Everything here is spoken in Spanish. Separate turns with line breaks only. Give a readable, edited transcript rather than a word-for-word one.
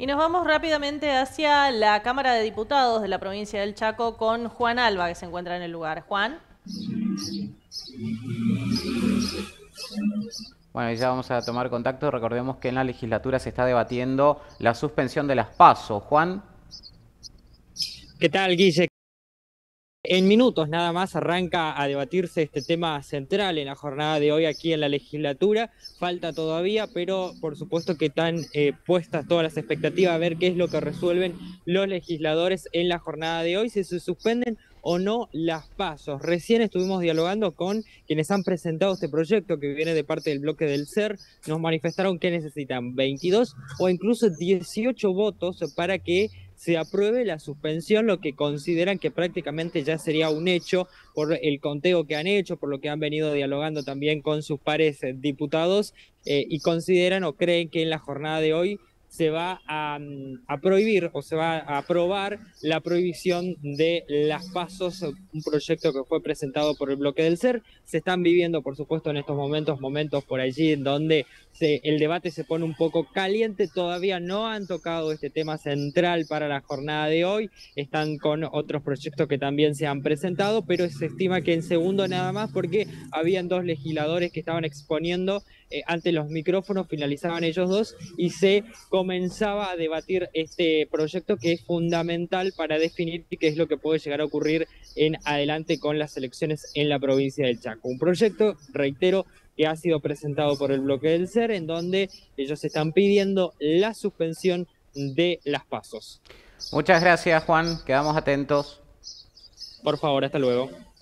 Y nos vamos rápidamente hacia la Cámara de Diputados de la provincia del Chaco con Juan Alba, que se encuentra en el lugar. Juan.
Bueno, y ya vamos a tomar contacto. Recordemos que en la legislatura se está debatiendo la suspensión de las PASO. Juan.
¿Qué tal, Guille? En minutos nada más arranca a debatirse este tema central en la jornada de hoy aquí en la legislatura. Falta todavía, pero por supuesto que están puestas todas las expectativas a ver qué es lo que resuelven los legisladores en la jornada de hoy, si se suspenden o no las pasos. Recién estuvimos dialogando con quienes han presentado este proyecto que viene de parte del bloque del SER. Nos manifestaron que necesitan 22 o incluso 18 votos para que se apruebe la suspensión, lo que consideran que prácticamente ya sería un hecho por el conteo que han hecho, por lo que han venido dialogando también con sus pares diputados, y consideran o creen que en la jornada de hoy se va a prohibir o se va a aprobar la prohibición de las pasos, un proyecto que fue presentado por el bloque del SER. Se están viviendo, por supuesto, en estos momentos por allí en donde el debate se pone un poco caliente. Todavía no han tocado este tema central para la jornada de hoy. Están con otros proyectos que también se han presentado, pero se estima que en segundo nada más, porque habían dos legisladores que estaban exponiendo ante los micrófonos, finalizaban ellos dos y se comenzaba a debatir este proyecto que es fundamental para definir qué es lo que puede llegar a ocurrir en adelante con las elecciones en la provincia del Chaco. Un proyecto, reitero, que ha sido presentado por el bloque del SER, en donde ellos están pidiendo la suspensión de las pasos.
Muchas gracias, Juan. Quedamos atentos.
Por favor, hasta luego.